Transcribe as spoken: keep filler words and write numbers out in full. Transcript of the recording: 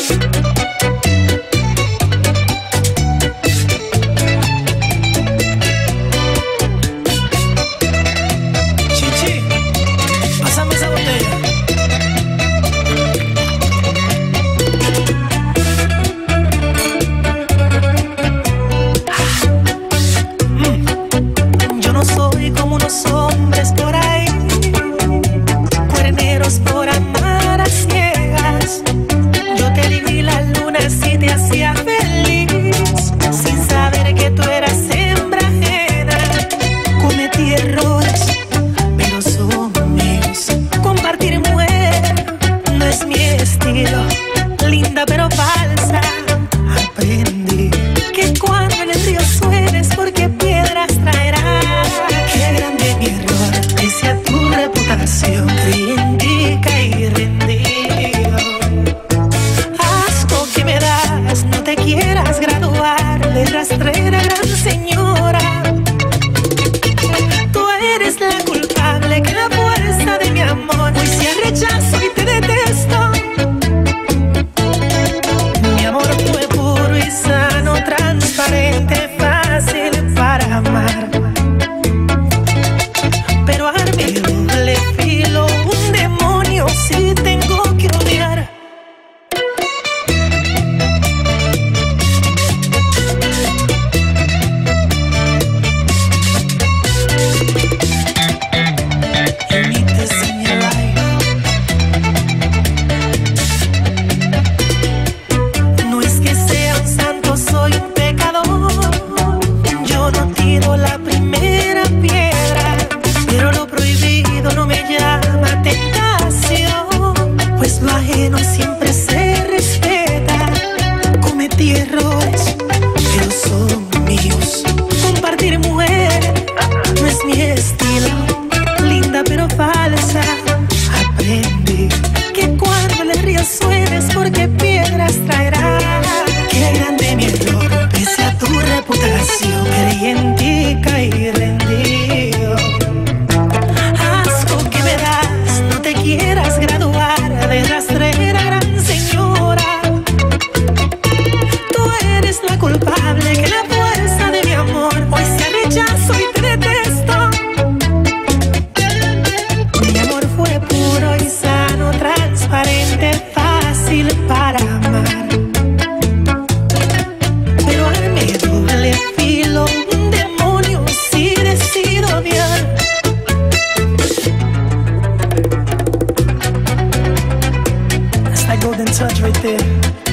Linda pero falsa, aprendí que cuando en el río suenes porque piedras traerás. Qué grande mi error, pese a tu reputación, creí en ti, caí rendido. Asco que me das, no te quieras graduar de rastrera, gran señora. Tú eres la culpable que la fuerza de mi amor hoy sea rechazo y te detesto. Transparente, fácil para amar, pero arme doble filo, un demonio si tengo que odiar. You need this in your life. No es que sea un santo, soy un la primera piedra, pero lo prohibido no me llama tentación, pues lo ajeno siempre se respeta. Cometí errores, pero son míos. Compartir mujer no es mi estilo. Linda pero falsa, aprendí que cuando el río suenes porque piedras traerá. Qué grande mi error, pese a tu reputación, creí en ti, caí rendido. Asco que me das, no te quieras graduar de rastrera, gran señora. Tú eres la culpable que la fuerza de mi amor hoy sea rechazo y te detesto. Mi amor fue puro y sano, transparente, fácil para amar. Golden touch right there.